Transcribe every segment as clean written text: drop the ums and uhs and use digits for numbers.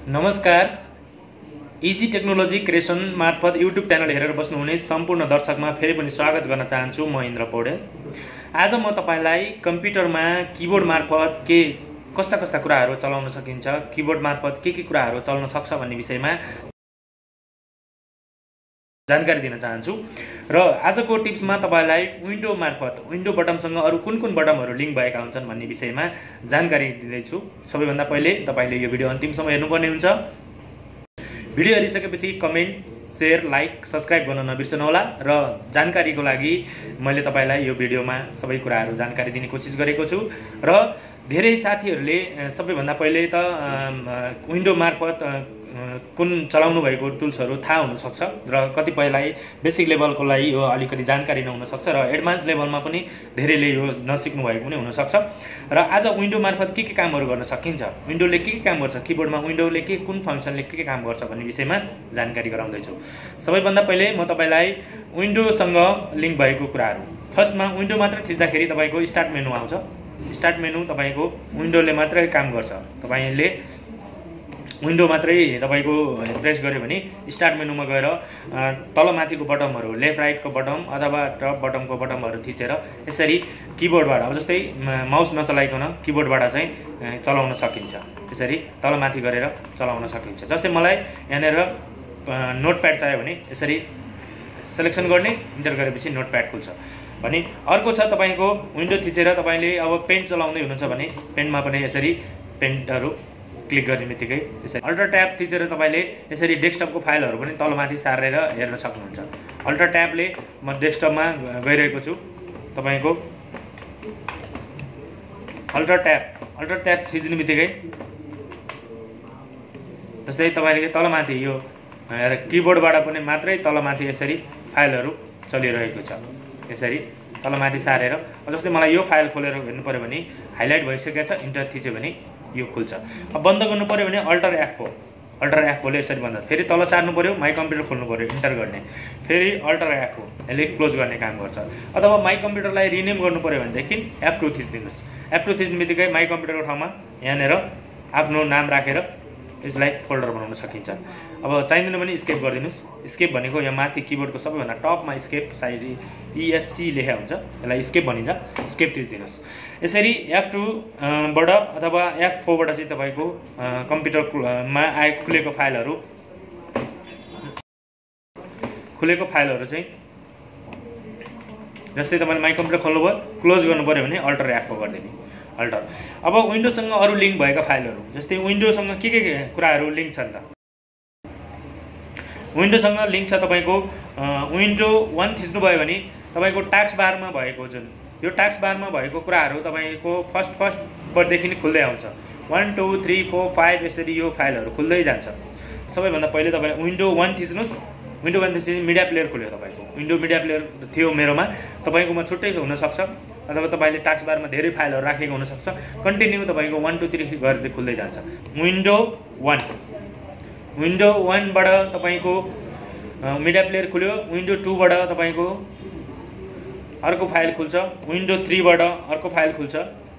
नमस्कार। Easy technology creation मार्फत YouTube channel हेरेर बस्नुहुने सम्पूर्ण दर्शकमा फेरि पनि स्वागत गर्न चाहन्छु। म इन्द्र पौडेल। आज म तपाईलाई कम्प्युटरमा किबोर्ड मार्फत कस्ता कस्ता कुराहरू चलाउन सकिन्छ, किबोर्ड मार्फत के कुराहरू चल्न सक्छ भन्ने विषयमा जानकारी दिन चाहन्छु। र आजको टिप्समा तपाईलाई विन्डो मार्फत विन्डो बटमसँग अरु कुन बटमहरू लिंक भएका हुन्छन् भन्ने विषयमा जानकारी दिँदैछु। सबैभन्दा पहिले तपाईले यो भिडियो अन्तिमसम्म हेर्नुपर्ने हुन्छ। भिडियो हेरिसकेपछि कमेन्ट, शेयर, लाइक, सब्स्क्राइब गर्न नबिर्सनुहोला। र जानकारीको लागि मैले तपाईलाई यो भिडियोमा सबै कुराहरू जानकारी दिने कोसिस गरेको छु। र धेरै साथीहरूले सबैभन्दा पहिले त विन्डो मार्फत कुन चलाउनु भएको टुल्सहरू थाहा हुन सक्छ र कतिपयलाई बेसिक लेभलको लागि यो अलिकति जानकारी नहुन सक्छ र एडभान्स लेभलमा पनि धेरैले यो नसिक्नु भएको पनि हुन सक्छ। र आज विन्डो मार्फत के कामहरू गर्न सकिन्छ, विन्डोले के काम गर्छ, किबोर्डमा विन्डोले कुन फंक्सनले के काम गर्छ भन्ने विषयमा जानकारी गराउँदै छु। सबैभन्दा पहिले म तपाईलाई विन्डोसँग लिंक भएको कुराहरू, फर्स्टमा विन्डो मात्र थिच्दाखेरि तपाईको स्टार्ट मेनु आउँछ। स्टार्ट मेनु तपाईको विन्डोले मात्रै काम गर्छ। तपाईले विन्डो मात्रै तपाईको प्रेस गर्यो भने स्टार्ट मेनुमा गएर तलमाथिको बटमहरू, लेफ्ट राइटको बटम अथवा टप बटमको बटमहरू थिचेर यसरी किबोर्डबाट, अब जस्तै माउस नचलाइकन किबोर्डबाट चाहिँ चलाउन सकिन्छ। यसरी तलमाथि गरेर चलाउन सकिन्छ। जस्तै मलाई यहाँनेर नोटप्याड चाहियो भने यसरी सिलेक्सन गर्ने, इन्टर गरेपछि नोटप्याड खुल्छ। भने अर्को छ तपाईको विन्डो थिचेर तपाईले अब पेन्ट चलाउँदै हुनुहुन्छ भने पेन्टमा पनि यसरी पेन्टहरू क्लिक गर्ने बित्तिकै यसरी अल्टर ट्याब थिचेर तपाईले यसरी डेस्कटपको फाइलहरू पनि तलमाथि सारेर हेर्न सक्नुहुन्छ। अल्टर ट्याबले म डेस्कटपमा गइरहेको छु। तपाईको अल्टर ट्याब थिच्ने बित्तिकै जस्तै तपाईले तलमाथि यो किबोर्डबाट पनि मात्रै तलमाथि यसरी फाइलहरू चलिरहेको छ। यसरी तलमाथि सारेर जस्तै मलाई यो फाइल खोलेर हेर्नु पर्यो भने हाइलाइट भइसकेको छ, इन्टर थिच्यो भने यो खुल्छ। अब बन्द गर्नु पर्यो भने अल्टर F4 ले यसरी बन्द, फेरि तल सार्नु पर्यो, माई कम्प्युटर खोल्नु पर्यो, इन्टर गर्ने, फेरि अल्टर F4 यसले क्लोज गर्ने काम गर्छ। अथवा माई कम्प्युटरलाई रिनेम गर्नु पर्यो भनेदेखि F2 थिच्दिनुस्। F2 थिच्ने बित्तिकै माई कम्प्युटरको ठाउँमा यहाँनेर आफ्नो नाम राखेर यसलाई फोल्डर बनाउन सकिन्छ। अब चाहिँदैन भने स्केप गरिदिनुस्। स्केप भनेको यहाँ माथि किबोर्डको सबैभन्दा टपमा स्केप साइड ESC लेखा हुन्छ, यसलाई स्केप भनिन्छ। स्केप थिच्दिनुस्। यसरी F2 बाट अथवा F4 बाट चाहिँ तपाईको कम्प्युटरमा खुलेको फाइलहरू चाहिँ जस्तै तपाईले माई कम्प्युटर खोल्नुभयो, क्लोज गर्नु पर्यो भने अल्टर F4 गरिदिने। अल्टर। अब विन्डोसँग अरु लिंक भएका फाइलहरू, जस्तै विन्डोसँग के कुराहरू लिंक छन् त? विन्डोसँग लिंक छ तपाईको विन्डो 1 थिच्नु भयो भने तपाईको टास्क बारमा भएको यो टास्क बारमा भएको कुराहरू तपाईको फर्स्ट देखि नै खुल्दै आउँछ। 1 2 3 4 5 यसरी यो फाइलहरू खुल्दै जान्छ। सबैभन्दा पहिले तपाईले विन्डो 1 थिच्नुस्। विन्डो 1 थिच्पछि मिडिया प्लेयर खुल्यो। तपाईको विन्डो मिडिया प्लेयर थियो मेरोमा, तपाईकोमा छुट्टै हुन सक्छ अथवा तपाईले टास्क बारमा धेरै फाइलहरू राखेको हुन सक्छ। कन्टिन्यू तपाईको 1 2 3 गर्दै खुल्दै जान्छ। विन्डो 1 बाट तपाईको मिडिया प्लेयर खुल्यो। विन्डो 2 बाट तपाईको अर्को फाइल खुल्छ। विन्डो 3 बाट अर्को फाइल खुल्छ।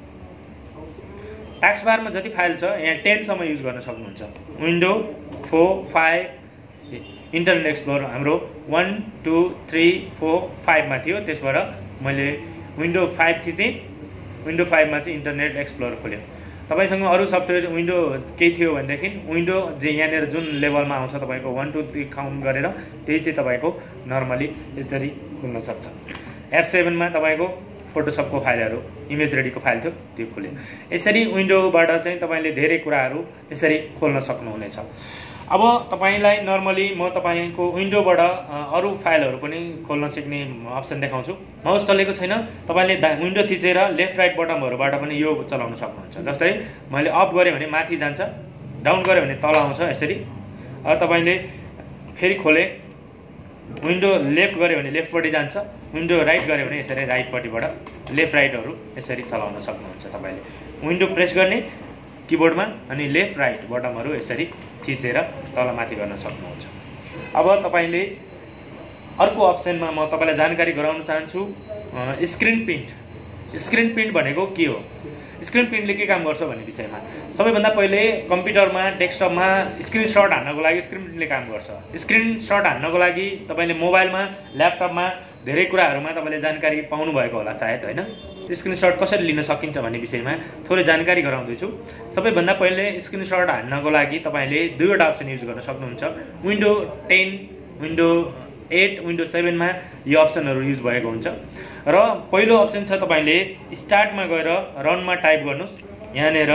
टास्क बारमा जति फाइल छ यहाँ 10 सम्म युज गर्न सक्नुहुन्छ। विन्डो 4 5 इन्टरनेट एक्सप्लोरर हाम्रो 1 2 3 4 5 मा थियो, त्यसबाट मैले विन्डो 5 थिच्ने। विन्डो 5 मा चाहिँ इन्टरनेट एक्सप्लोरर खोल्यो। तपाईसँग अरु सफ्टवेयर विन्डो केही थियो भनेदेखि विन्डो जे यहाँनेर जुन लेभलमा आउँछ तपाईको 1 2 3 काउन्ट गरेर त्यही चाहिँ तपाईको नर्मली यसरी खुल्न सक्छ। F7 मा तपाईको फोटोशपको फाइलहरू, इमेज रेडीको फाइल थियो, त्यो खुल्यो। यसरी विन्डोबाट चाहिँ तपाईले धेरै कुराहरू यसरी खोल्न सक्नुहुनेछ। अब तपाईलाई नर्मली म तपाईको विन्डोबाट अरु फाइलहरू पनि खोल्न सिक्ने अप्सन देखाउँछु। माउस चलेको छैन, तपाईले विन्डो थिचेर लेफ्ट राइट बटमहरुबाट पनि यो चलाउन सक्नुहुन्छ। जस्तै मैले अप गरे भने माथि जान्छ, डाउन गरे भने तल आउँछ यसरी। अब तपाईले फेरि खोले, विन्डो लेफ्ट गरे भने लेफ्टपट्टि जान्छ, विन्डो राइट गरे भने यसरी राइटपट्टिबाट लेफ्ट राइटहरु यसरी चलाउन सक्नुहुन्छ। तपाईले विन्डो प्रेस गर्ने किबोर्डमा अनि लेफ्ट राइट बटमहरु यसरी थिचेर तलमाथि गर्न सक्नुहुन्छ। अब तपाईले अर्को अप्सनमा म तपाईलाई जानकारी गराउन चाहन्छु स्क्रिन प्रिन्ट। स्क्रिन प्रिन्ट भनेको के हो? स्क्रिन प्रिन्टले के काम गर्छ भन्ने विषयमा सबैभन्दा पहिले कम्प्युटरमा डेस्कटपमा स्क्रिनसट हान्नको लागि स्क्रिन प्रिन्टले काम गर्छ। स्क्रिनसट हान्नको लागि तपाईँले मोबाइलमा ल्यापटपमा धेरै कुराहरूमा तपाईँले जानकारी पाउनुभएको होला सायद होइन। स्क्रिनसट कसरी लिन सकिन्छ भन्ने विषयमा थोरै जानकारी गराउँदैछु। सबैभन्दा पहिले स्क्रिनसट हान्नको लागि तपाईँले दुईवटा अप्सन युज गर्न सक्नुहुन्छ। विन्डो 10, विन्डो 8, विन्डो 7 मा यो अप्सनहरू युज भएको हुन्छ। र पहिलो अप्सन छ तपाईँले स्टार्टमा गएर रनमा टाइप गर्नुहोस्। यहाँनिर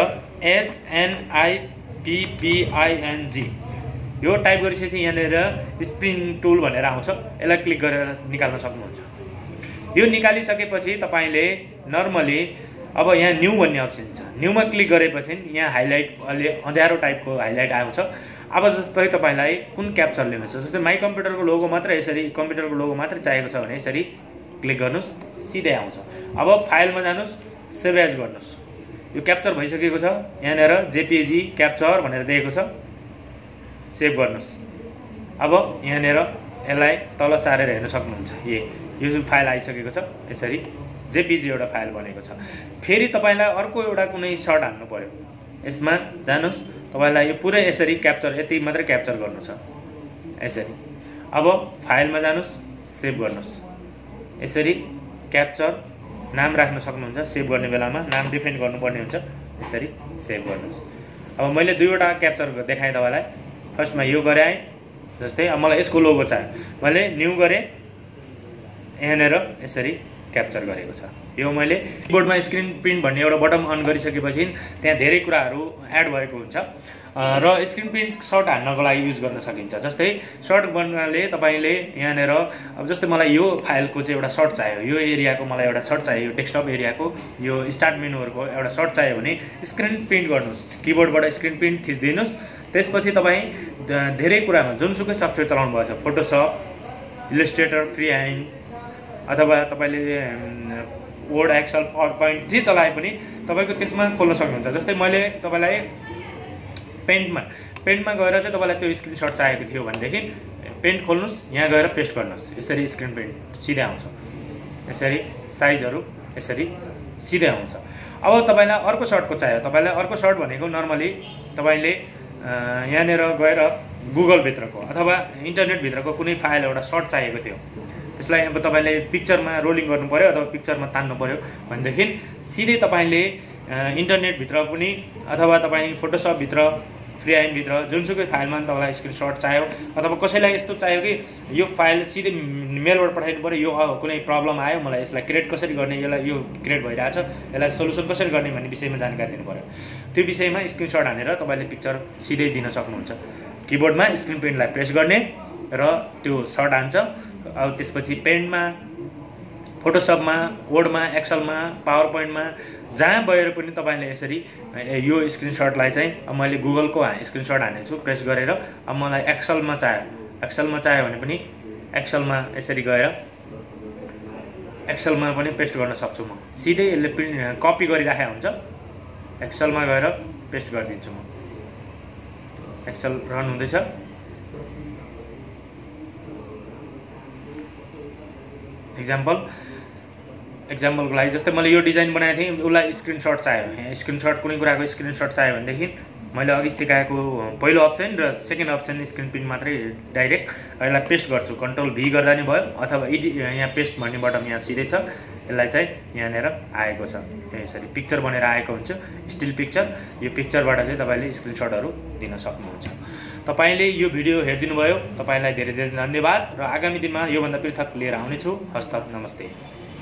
SNIPPING यो टाइप गरिसकेपछि यहाँनिर स्प्रिङ टुल भनेर आउँछ, यसलाई क्लिक गरेर निकाल्न सक्नुहुन्छ। यो निकालिसकेपछि तपाईँले नर्मली अब यहाँ न्यू भन्ने अप्सन छ, न्यूमा क्लिक गरेपछि यहाँ हाइलाइट अलि अँध्यारो टाइपको हाइलाइट आउँछ। अब जस्तै तपाईँलाई कुन क्याप्चर लिनु छ, जस्तै माई कम्प्युटरको लोगो मात्र यसरी कम्प्युटरको लोगो मात्र चाहिएको छ भने यसरी क्लिक गर्नुहोस्, सिधै आउँछ। अब फाइलमा जानुहोस्, सेभ एज गर्नुहोस्। यो क्याप्चर भइसकेको छ, यहाँनिर JPG क्याप्चर भनेर दिएको छ, सेभ गर्नुहोस्। अब यहाँनिर यसलाई तल सारेर हेर्न सक्नुहुन्छ, यो फाइल आइसकेको छ, यसरी JPG एउटा फाइल बनेको छ। फेरि तपाईँलाई अर्को एउटा कुनै सर्ट हान्नु पर्यो, यसमा जानुहोस्, तपाईँलाई यो पुरै यसरी क्याप्चर यति मात्रै क्याप्चर गर्नु छ यसरी। अब फाइलमा जानुहोस्, सेभ गर्नुहोस्, यसरी क्याप्चर नाम राख्न सक्नुहुन्छ। सेभ गर्ने बेलामा नाम डिफाइन गर्नुपर्ने हुन्छ, यसरी सेभ गर्नुहोस्। अब मैले दुईवटा क्याप्चर देखाएँ तपाईँलाई। फर्स्टमा यो गराएँ, जस्तै अब मलाई यसको लोगो चाहियो, मैले न्यू गरेँ, यहाँनिर यसरी क्याप्चर गरेको छ। यो मैले किबोर्डमा स्क्रिन प्रिन्ट भन्ने एउटा बटन अन गरिसकेपछि त्यहाँ धेरै कुराहरू एड भएको हुन्छ र स्क्रिन प्रिन्ट सर्ट हान्नको लागि युज गर्न सकिन्छ। जस्तै सर्ट गर्नाले तपाईँले यहाँनिर अब जस्तै मलाई यो फाइलको चाहिँ एउटा सर्ट चाहियो, यो एरियाको मलाई एउटा सर्ट चाहियो, यो डेस्कटप एरियाको यो स्टार्ट मेनुहरूको एउटा सर्ट चाहियो भने स्क्रिन प्रिन्ट गर्नुहोस्, किबोर्डबाट स्क्रिन प्रिन्ट थिचिदिनुहोस्। त्यसपछि तपाईँ धेरै कुरामा जुनसुकै सफ्टवेयर चलाउनु भएको छ, फोटोसप, इलस्ट्रेटर, फ्री ह्यान्ड अथवा तपाईँले वर्ड, एक्सेल, पावर पोइन्ट जे चलाए पनि तपाईँको त्यसमा खोल्न सक्नुहुन्छ। जस्तै मैले तपाईँलाई पेन्टमा गएर चाहिँ तपाईँलाई त्यो स्क्रिनसट चाहिएको थियो भनेदेखि पेन्ट खोल्नुहोस्, यहाँ गएर पेस्ट गर्नुहोस्, यसरी स्क्रिन प्रिन्ट सिधै आउँछ। यसरी साइजहरू यसरी सिधै आउँछ। अब तपाईँलाई अर्को सर्टको चाहियो, तपाईँलाई अर्को सर्ट भनेको नर्मली तपाईँले यहाँनिर गएर गुगलभित्रको अथवा इन्टरनेटभित्रको कुनै फाइल एउटा सर्ट चाहिएको थियो, त्यसलाई अब तपाईँले पिक्चरमा रोलिङ गर्नु पर्यो अथवा पिक्चरमा तान्नु पर्यो भनेदेखि सिधै तपाईँले इन्टरनेटभित्र पनि अथवा तपाईँ फोटोसपभित्र, फ्री ह्यान्डभित्र जुनसुकै फाइलमा तपाईँलाई स्क्रिनसट चाहियो अथवा कसैलाई यस्तो चाहियो कि यो फाइल सिधै मेलबाट पठाइनु पर्यो, यो कुनै प्रब्लम आयो, मलाई यसलाई क्रिएट कसरी गर्ने, यसलाई यो क्रिएट भइरहेछ, यसलाई सोल्युसन कसरी गर्ने भन्ने विषयमा जानकारी दिनु पर्यो। त्यो विषयमा स्क्रिनसट हानेर तपाईँले पिक्चर सिधै दिन सक्नुहुन्छ। किबोर्डमा स्क्रिन प्रिन्टलाई प्रेस गर्ने र त्यो सर्ट हान्छ। अब त्यसपछि पेन्टमा, फोटोसपमा, वर्डमा, एक्सेलमा, पावर पोइन्टमा जहाँ गएर पनि तपाईँले यसरी यो स्क्रिनसटलाई चाहिँ अब मैले गुगलको स्क्रिनसट हानेछु प्रेस गरेर। अब मलाई एक्सेलमा चाहियो भने पनि एक्सेलमा यसरी गएर एक्सेलमा पनि पेस्ट गर्न सक्छु म। सिधै यसले प्रिन्ट कपी गरिराखेको हुन्छ, एक्सेलमा गएर पेस्ट गरिदिन्छु म। एक्सेल रन हुँदैछ। एक्जाम्पलको लागि जस्तै मैले यो डिजाइन बनाएको थिएँ, उसलाई स्क्रिनसट चाहियो, स्क्रिनसट कुनै कुराको स्क्रिनसट चाहियो भनेदेखि मैले अघि सिकाएको पहिलो अप्सन र सेकेन्ड अप्सन स्क्रिन प्रिन्ट मात्रै डाइरेक्ट यसलाई पेस्ट गर्छु, कन्ट्रोल V गर्दा नि भयो अथवा यहाँ पेस्ट भन्ने बटन यहाँ सिधै छ, यसलाई चाहिँ यहाँनिर आएको छ, यसरी पिक्चर बनेर आएको हुन्छ, स्टिल पिक्चर। यो पिक्चरबाट चाहिँ तपाईँले स्क्रिनसटहरू दिन सक्नुहुन्छ। तपाईँले यो भिडियो हेरिदिनु भयो, तपाईँलाई धेरै धेरै धन्यवाद र आगामी दिनमा योभन्दा पृथक लिएर आउनेछु। हस्त, नमस्ते।